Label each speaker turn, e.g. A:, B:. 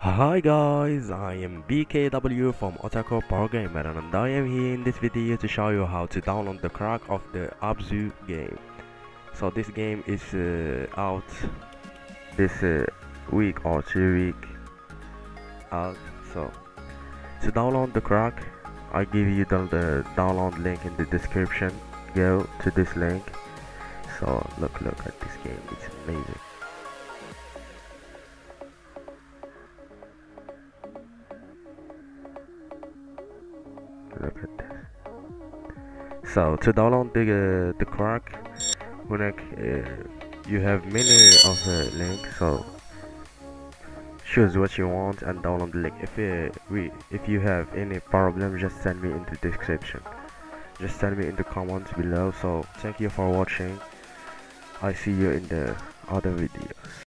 A: Hi guys, I am BKW from Otaku Pro Gamer and I am here in this video to show you how to download the crack of the Abzu game. So this game is out this week or 2 week out. So to download the crack, I give you the download link in the description. Go to this link. So look at this game, it's amazing. Look at this. So to download the crack, you have many of the links. So choose what you want and download the link. If you have any problem, just send me in the description. Just send me in the comments below. So thank you for watching. I see you in the other videos.